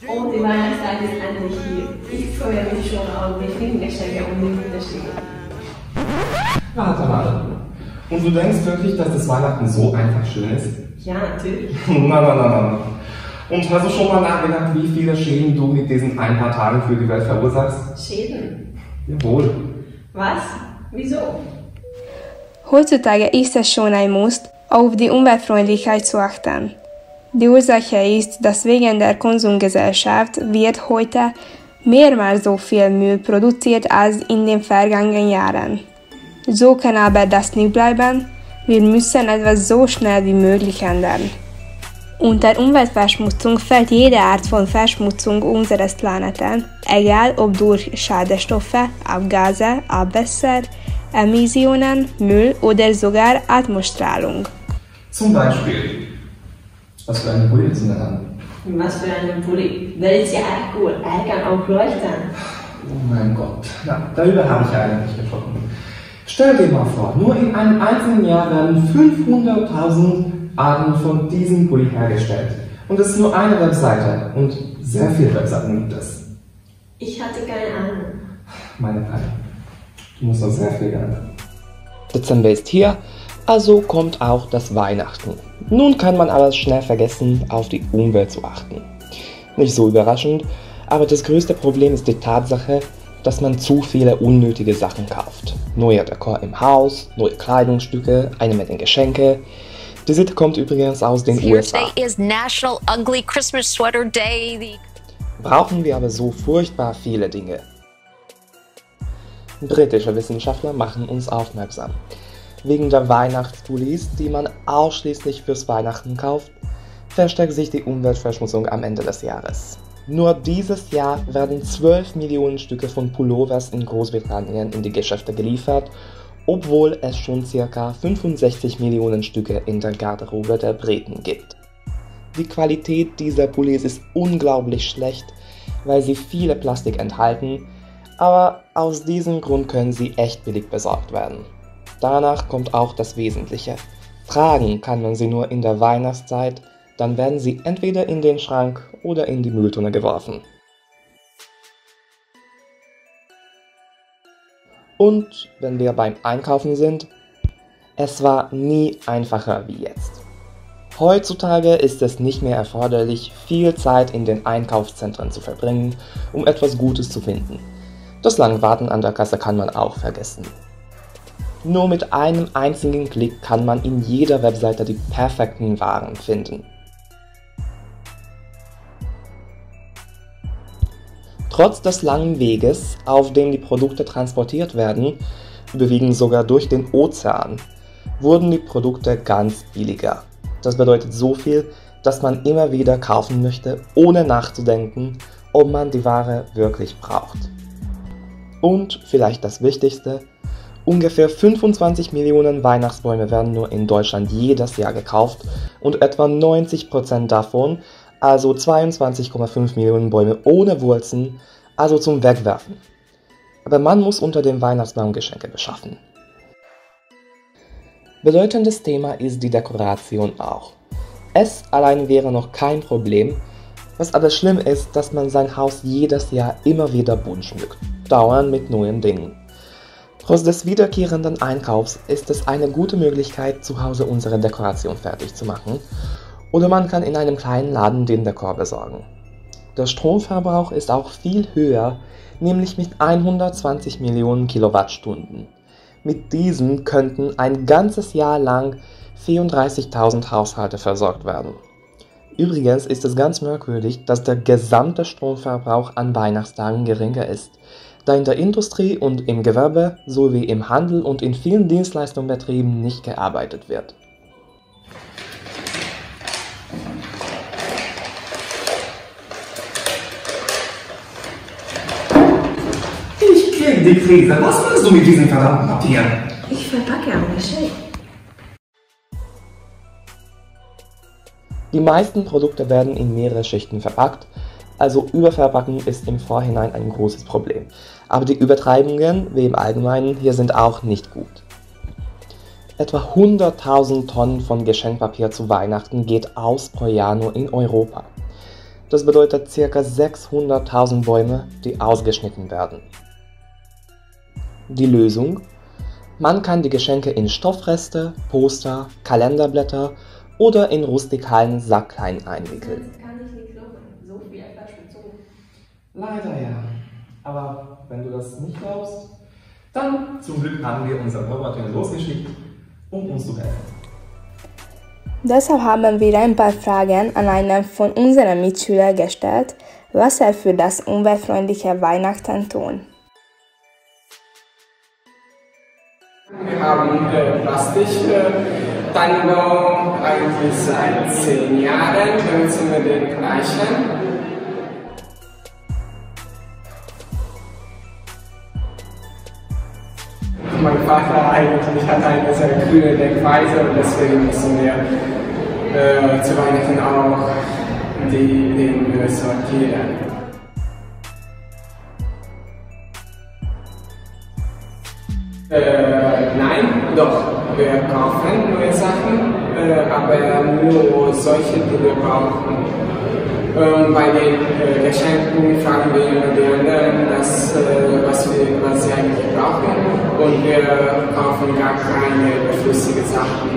Und die Weihnachtszeit ist endlich hier. Ich freue mich schon auf die vielen Geschenke und die Unterschiede. Warte. Und du denkst wirklich, dass das Weihnachten so einfach schön ist? Ja, natürlich. Nein. Und hast du schon mal nachgedacht, wie viele Schäden du mit diesen ein paar Tagen für die Welt verursachst? Schäden? Jawohl. Was? Wieso? Heutzutage ist es schon ein Muss, auf die Umweltfreundlichkeit zu achten. Die Ursache ist, dass wegen der Konsumgesellschaft wird heute mehrmals so viel Müll produziert als in den vergangenen Jahren. So kann aber das nicht bleiben. Wir müssen etwas so schnell wie möglich ändern. Unter Umweltverschmutzung fällt jede Art von Verschmutzung unseres Planeten, egal ob durch Schadstoffe, Abgase, Abwässer, Emissionen, Müll oder sogar Atmosstrahlung. Zum Beispiel, was für eine Pulli sind an? Was für eine Pulli? Der ist ja echt cool. Er kann auch leuchten. Oh mein Gott, na, darüber habe ich ja eigentlich gesprochen. Stell dir mal vor, nur in einem einzelnen Jahr werden 500.000 Arten von diesem Pulli hergestellt. Und es ist nur eine Webseite und sehr viele Webseiten gibt es. Ich hatte keine Ahnung. Meine Kleine, du musst noch sehr viel lernen. Dezember ist hier, also kommt auch das Weihnachten. Nun kann man aber schnell vergessen, auf die Umwelt zu achten. Nicht so überraschend, aber das größte Problem ist die Tatsache, dass man zu viele unnötige Sachen kauft. Neuer Dekor im Haus, neue Kleidungsstücke, eine Menge Geschenke. Die Sitte kommt übrigens aus den USA. Today is National Ugly Christmas Sweater Day. Brauchen wir aber so furchtbar viele Dinge. Britische Wissenschaftler machen uns aufmerksam. Wegen der Weihnachtspullis, die man ausschließlich fürs Weihnachten kauft, verstärkt sich die Umweltverschmutzung am Ende des Jahres. Nur dieses Jahr werden 12 Millionen Stücke von Pullovers in Großbritannien in die Geschäfte geliefert, obwohl es schon ca. 65 Millionen Stücke in der Garderobe der Briten gibt. Die Qualität dieser Pullis ist unglaublich schlecht, weil sie viele Plastik enthalten, aber aus diesem Grund können sie echt billig besorgt werden. Danach kommt auch das Wesentliche. Tragen kann man sie nur in der Weihnachtszeit, dann werden sie entweder in den Schrank oder in die Mülltonne geworfen. Und wenn wir beim Einkaufen sind, es war nie einfacher wie jetzt. Heutzutage ist es nicht mehr erforderlich, viel Zeit in den Einkaufszentren zu verbringen, um etwas Gutes zu finden. Das lange Warten an der Kasse kann man auch vergessen. Nur mit einem einzigen Klick kann man in jeder Webseite die perfekten Waren finden. Trotz des langen Weges, auf dem die Produkte transportiert werden, überwiegend sogar durch den Ozean, wurden die Produkte ganz billiger. Das bedeutet so viel, dass man immer wieder kaufen möchte, ohne nachzudenken, ob man die Ware wirklich braucht. Und vielleicht das Wichtigste, ungefähr 25 Millionen Weihnachtsbäume werden nur in Deutschland jedes Jahr gekauft und etwa 90% davon, also 22,5 Millionen Bäume ohne Wurzeln, also zum Wegwerfen. Aber man muss unter dem Weihnachtsbaum Geschenke beschaffen. Bedeutendes Thema ist die Dekoration auch. Es allein wäre noch kein Problem, was aber schlimm ist, dass man sein Haus jedes Jahr immer wieder bunt schmückt, dauernd mit neuen Dingen. Trotz des wiederkehrenden Einkaufs ist es eine gute Möglichkeit, zu Hause unsere Dekoration fertig zu machen, oder man kann in einem kleinen Laden den Dekor besorgen. Der Stromverbrauch ist auch viel höher, nämlich mit 120 Millionen Kilowattstunden. Mit diesen könnten ein ganzes Jahr lang 34.000 Haushalte versorgt werden. Übrigens ist es ganz merkwürdig, dass der gesamte Stromverbrauch an Weihnachtstagen geringer ist, da in der Industrie und im Gewerbe sowie im Handel und in vielen Dienstleistungsbetrieben nicht gearbeitet wird. Ich krieg die Krise. Was machst du mit diesem verdammten Papier? Ich verpacke ein Geschenk. Die meisten Produkte werden in mehrere Schichten verpackt, also Überverpacken ist im Vorhinein ein großes Problem. Aber die Übertreibungen, wie im Allgemeinen, hier sind auch nicht gut. Etwa 100.000 Tonnen von Geschenkpapier zu Weihnachten geht aus pro Jahr nur in Europa. Das bedeutet ca. 600.000 Bäume, die ausgeschnitten werden. Die Lösung? Man kann die Geschenke in Stoffreste, Poster, Kalenderblätter oder in rustikalen Sacklein einwickeln. Das kann ich nicht glauben. So viel Verschmutzung. Leider ja. Aber wenn du das nicht glaubst, dann zum Glück haben wir unseren Roboter losgeschickt, um uns zu helfen. Deshalb haben wir ein paar Fragen an einen von unseren Mitschülern gestellt, was er für das umweltfreundliche Weihnachten tut. Wir haben Plastik-Tannenbaum eigentlich seit 10 Jahren, benutzen wir den gleichen. Mein Vater eigentlich hat eine sehr grüne Denkweise und deswegen müssen wir zu Weihnachten auch den Müll sortieren. Nein, doch, wir kaufen neue Sachen, aber nur solche, die wir brauchen. Bei den Geschenken fragen wir immer die anderen, was sie eigentlich brauchen, und wir kaufen gar keine überflüssigen Sachen.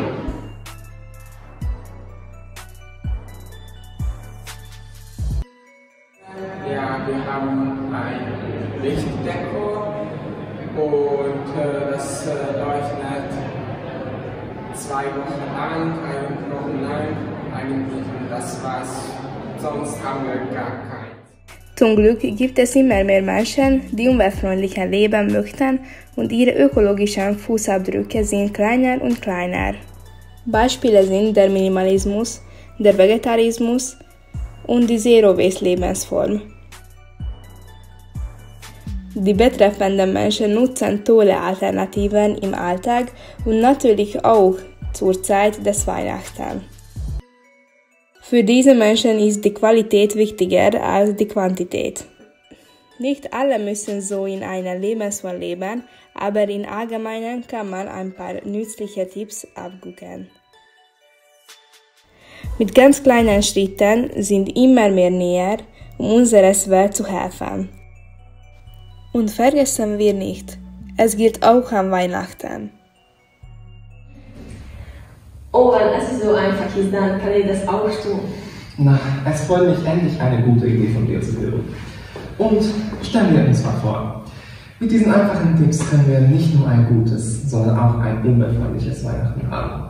Ja, wir haben ein Lichtdeko und das leuchtet 2 Wochen lang, 3 Wochen lang eigentlich, und das war's. Sonst haben wir gar keins. Zum Glück gibt es immer mehr Menschen, die umweltfreundlicher leben möchten, und ihre ökologischen Fußabdrücke sind kleiner und kleiner. Beispiele sind der Minimalismus, der Vegetarismus und die Zero-Waste-Lebensform. Die betreffenden Menschen nutzen tolle Alternativen im Alltag und natürlich auch zur Zeit des Weihnachten. Für diese Menschen ist die Qualität wichtiger als die Quantität. Nicht alle müssen so in einer Lebensform leben, aber im Allgemeinen kann man ein paar nützliche Tipps abgucken. Mit ganz kleinen Schritten sind immer mehr näher, um unserer Welt zu helfen. Und vergessen wir nicht, es gilt auch an Weihnachten. Oh, wenn es so einfach ist, dann kann ich das auch tun. Na, es freut mich endlich, eine gute Idee von dir zu hören. Und stellen wir uns mal vor, mit diesen einfachen Tipps können wir nicht nur ein gutes, sondern auch ein umweltfreundliches Weihnachten haben.